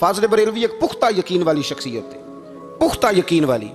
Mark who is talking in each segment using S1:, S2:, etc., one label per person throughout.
S1: فاضل بریلوی ایک پختہ یقین والی شخصیت تھے، پختہ یقین والی۔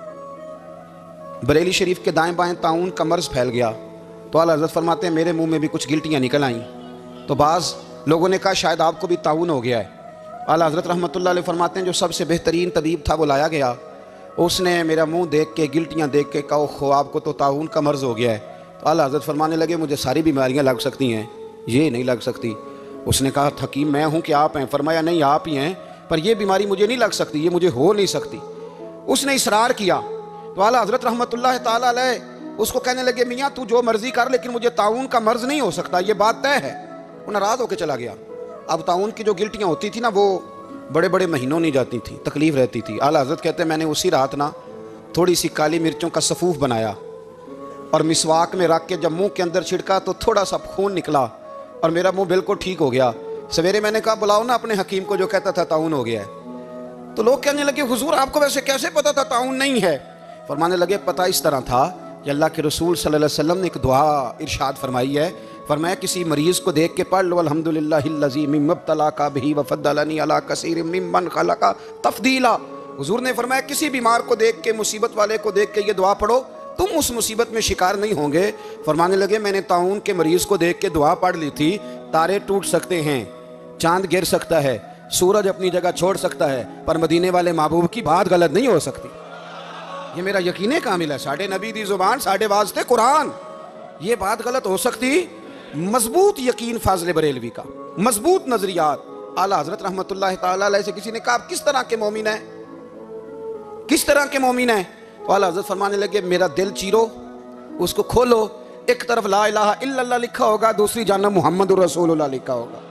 S1: بریلی شریف کے دائیں بائیں طاعون کا مرض پھیل گیا تو اعلیٰ حضرت فرماتے ہیں میرے منہ میں بھی کچھ گلٹیاں نکل آئیں، تو بعض لوگوں نے کہا شاید آپ کو بھی طاعون ہو گیا ہے۔ اعلیٰ حضرت رحمۃ اللہ علیہ فرماتے ہیں جو سب سے بہترین طبیب تھا وہ لایا گیا، اس نے میرا منہ دیکھ کے گلٹیاں دیکھ کے کہا خو آپ کو تو طاعون کا مرض ہو گیا ہے۔ تو اعلیٰ حضرت فرمانے لگے مجھے ساری بیماریاں لگ سکتی ہیں، یہ نہیں لگ سکتی۔ اس نے کہا حکیم میں ہوں کہ آپ ہیں؟ فرمایا نہیں آپ ہی ہیں، پر یہ بیماری مجھے نہیں لگ سکتی، یہ مجھے ہو نہیں سکتی۔ اس نے اصرار کیا تو اعلیٰ حضرت رحمۃ اللہ تعالیٰ علیہ اس کو کہنے لگے میاں تو جو مرضی کر لیکن مجھے طاعون کا مرض نہیں ہو سکتا، یہ بات طے ہے۔ وہ ناراض ہو کے چلا گیا۔ اب طاعون کی جو گلٹیاں ہوتی تھی نا وہ بڑے بڑے مہینوں نہیں جاتی تھی، تکلیف رہتی تھی۔ اعلیٰ حضرت کہتے ہیں میں نے اسی رات نا تھوڑی سی کالی مرچوں کا سفوف بنایا اور مسواک میں رکھ کے جب منہ کے اندر چھڑکا تو تھوڑا سا خون نکلا اور میرا منہ بالکل ٹھیک ہو گیا۔ سویرے میں نے کہا بلاؤ نا اپنے حکیم کو جو کہتا تھا طاعون ہو گیا ہے۔ تو لوگ کہنے لگے حضور آپ کو ویسے کیسے پتا تھا طاعون نہیں ہے؟ فرمانے لگے پتہ اس طرح تھا کہ اللہ کے رسول صلی اللہ علیہ وسلم نے ایک دعا ارشاد فرمائی ہے، فرمایا کسی مریض کو دیکھ کے پڑھ لو الحمدللہ الذی مما ابتلاک بہ وفضلنی علی کثیر ممن خلق تفضیلا۔ حضور نے فرمایا کسی بیمار کو دیکھ کے، مصیبت والے کو دیکھ کے یہ دعا پڑھو تم اس مصیبت میں شکار نہیں ہوں گے۔ فرمانے لگے میں نے طاعون کے مریض کو دیکھ کے دعا پڑھ لی تھی، تارے ٹوٹ سکتے ہیں، چاند گر سکتا ہے، سورج اپنی جگہ چھوڑ سکتا ہے، پر مدینے والے محبوب کی بات غلط نہیں ہو سکتی۔ یہ میرا یقین کامل ہے، ساڈے نبی دی زبان ساڈے واسطے قرآن، یہ بات غلط ہو سکتی؟ مضبوط یقین فاضل بریلوی کا، مضبوط نظریات۔ اعلیٰ حضرت رحمۃ اللہ تعالیٰ علیہ سے کسی نے کہا آپ کس طرح کے مومن ہیں، کس طرح کے مومن ہیں؟ تو اعلیٰ حضرت فرمانے لگے میرا دل چیرو، اس کو کھولو، ایک طرف لا الہ الا اللہ لکھا ہوگا، دوسری جانب محمد الرسول اللہ لکھا ہوگا۔